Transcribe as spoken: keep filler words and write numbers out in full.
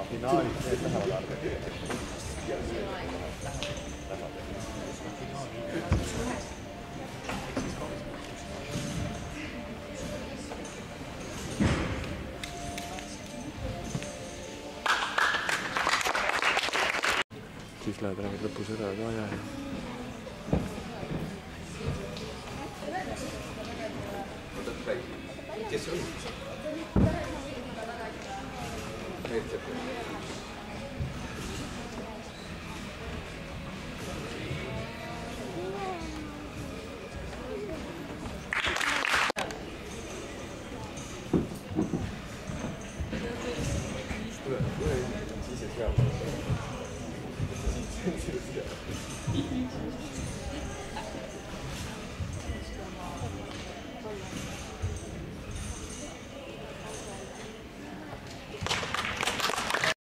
finaalis need lähevad arvele. Siis läheb räägid lõpus ära ka ja kes see oli?